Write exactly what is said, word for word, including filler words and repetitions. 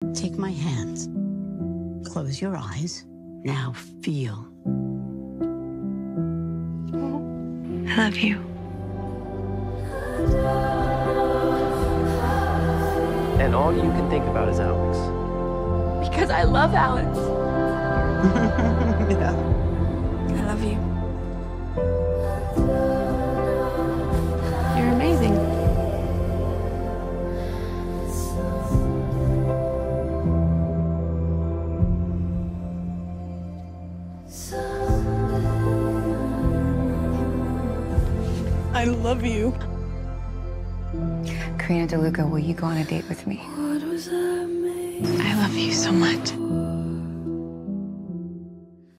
Take my hands. Close your eyes. Now feel. I love you. And all you can think about is Alex. Because I love Alex. Yeah. I love you. You're amazing. I love you. Karina DeLuca, will you go on a date with me? I love you so much.